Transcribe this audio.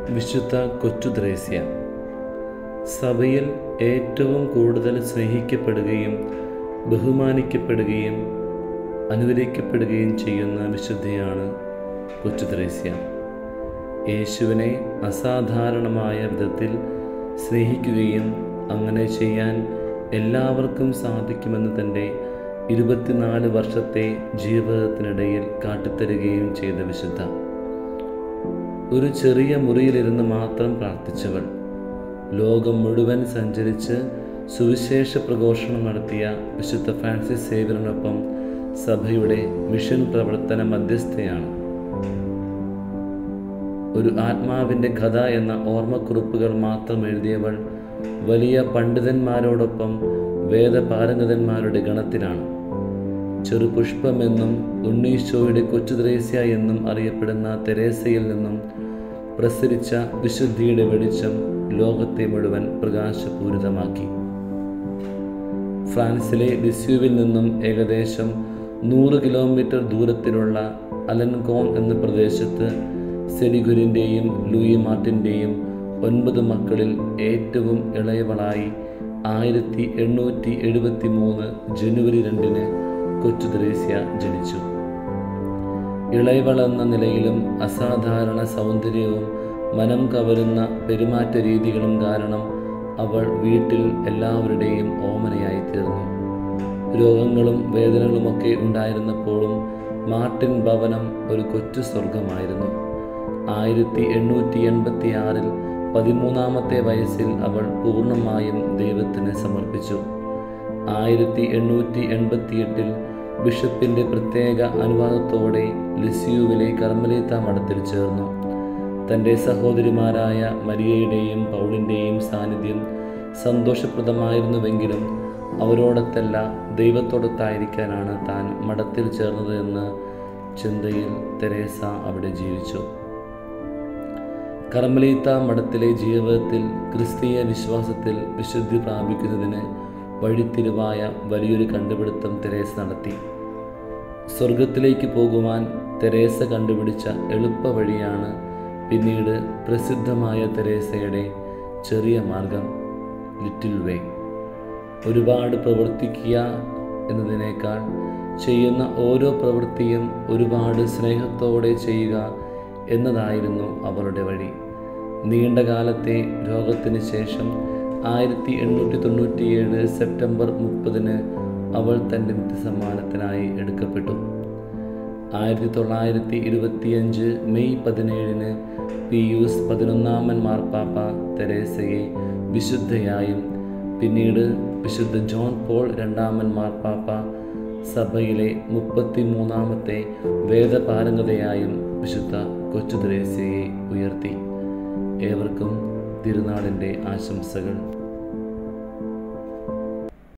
വിശുദ്ധ കൊച്ചു ത്രേസ്യ സഭയിൽ ഏറ്റവും കൂടുതൽ സ്നേഹിക്കപ്പെടുകയും ബഹുമാനിക്കപ്പെടുകയും അനുഗ്രഹിക്കപ്പെടുകയും ചെയ്യുന്ന വിശുദ്ധയാണ് കൊച്ചു ത്രേസ്യ. യേശുവിനെ അസാധാരണമായ വിധത്തിൽ സ്നേഹിക്കുകയും അങ്ങനെ ചെയ്യാൻ എല്ലാവർക്കും സാധിക്കുമെന്ന് തൻ്റെ 24 വർഷത്തെ ജീവിതത്തിനിടയിൽ കാട്ടിത്തരുകയും ചെയ്ത വിശുദ്ധ. ഒരു ചെറിയ മുറിയിലിരുന്ന് മാത്രം പ്രാർത്ഥിച്ചവൾ, ലോകം മുഴുവൻ സഞ്ചരിച്ച് സുവിശേഷ പ്രഘോഷണം നടത്തിയ വിശുദ്ധ ഫ്രാൻസിസ് സേവ്യറിനൊപ്പം സഭയുടെ മിഷൻ പ്രവർത്തന മധ്യസ്ഥയാണ്. ഒരു ആത്മാവിൻ്റെ കഥ എന്ന ഓർമ്മക്കുറിപ്പുകൾ മാത്രം എഴുതിയവൾ വലിയ പണ്ഡിതന്മാരോടൊപ്പം വേദപാരംഗതന്മാരുടെ ഗണത്തിലാണ്. ചെറുപുഷ്പമെന്നും ഉണ്ണീശോയുടെ കൊച്ചു ത്രേസ്യ എന്നും അറിയപ്പെടുന്ന തെരേസയിൽ നിന്നും പ്രസരിച്ച വിശുദ്ധിയുടെ വെളിച്ചം ലോകത്തെ മുഴുവൻ പ്രകാശപൂരിതമാക്കി. ഫ്രാൻസിലെ ലിസ്യൂവിൽ നിന്നും ഏകദേശം 100 കിലോമീറ്റർ ദൂരത്തിലുള്ള അലൻകോൺ എന്ന പ്രദേശത്ത് സെലിഗുരിൻ്റെയും ലൂയി മാർട്ടിൻ്റെയും 9 മക്കളിൽ ഏറ്റവും ഇളയവളായി 1873 ജനുവരി 2 കൊച്ചു ത്രേസ്യ ജനിച്ചു. ഇളയവളെന്ന നിലയിലും അസാധാരണ സൗന്ദര്യവും മനം കവരുന്ന പെരുമാറ്റ രീതികളും കാരണം അവൾ വീട്ടിൽ എല്ലാവരുടെയും ഓമനയായി തീർന്നു. രോഗങ്ങളും വേദനകളുമൊക്കെ ഉണ്ടായിരുന്നപ്പോഴും മാർട്ടിൻ ഭവനം ഒരു കൊച്ചു സ്വർഗമായിരുന്നു. 1886 13ാമത്തെ വയസ്സിൽ അവൾ പൂർണ്ണമായും ദൈവത്തിന് സമർപ്പിച്ചു. 1888 ബിഷപ്പിൻ്റെ പ്രത്യേക അനുവാദത്തോടെ ലിസ്യൂവിലെ കർമ്മലീത്ത മഠത്തിൽ ചേർന്നു. തൻ്റെ സഹോദരിമാരായ മരിയയുടെയും പൗളിൻ്റെയും സാന്നിധ്യം സന്തോഷപ്രദമായിരുന്നുവെങ്കിലും അവരോടൊത്തല്ല ദൈവത്തോടൊത്തായിരിക്കാനാണ് താൻ മഠത്തിൽ ചേർന്നത് എന്ന ചിന്തയിൽ തെരേസ അവിടെ ജീവിച്ചു. കർമ്മലീത്ത മഠത്തിലെ ജീവിതത്തിൽ ക്രിസ്തീയ വിശ്വാസത്തിൽ വിശുദ്ധി പ്രാപിക്കുന്നതിന് വഴിത്തിരിവായ വലിയൊരു കണ്ടുപിടുത്തം തെരേസ നടത്തി. സ്വർഗത്തിലേക്ക് പോകുവാൻ തെരേസ കണ്ടുപിടിച്ച എളുപ്പ വഴിയാണ് പിന്നീട് പ്രസിദ്ധമായ തെരേസയുടെ ചെറിയ മാർഗം, ലിറ്റിൽ വേ. ഒരുപാട് പ്രവർത്തിക്കുക എന്നതിനേക്കാൾ ചെയ്യുന്ന ഓരോ പ്രവൃത്തിയും ഒരുപാട് സ്നേഹത്തോടെ ചെയ്യുക എന്നതായിരുന്നു അവളുടെ വഴി. നീണ്ട കാലത്തെ രോഗത്തിന് ശേഷം 1897 സെപ്റ്റംബർ 30 അവൾ തൻ്റെ നിത്യസമ്മാനത്തിനായി എടുക്കപ്പെട്ടു. 1925 മെയ് 17 പിയൂസ് 11 മാർപ്പാപ്പ തെരേസയെ വിശുദ്ധയായും പിന്നീട് വിശുദ്ധ ജോൺ പോൾ 2 മാർപ്പാപ്പ സഭയിലെ 33ാമത്തെ വേദപാരംഗതയായും വിശുദ്ധ കൊച്ചു ത്രേസ്യയെ ഉയർത്തി. ഏവർക്കും തിരുനാളിൻ്റെ ആശംസകൾ.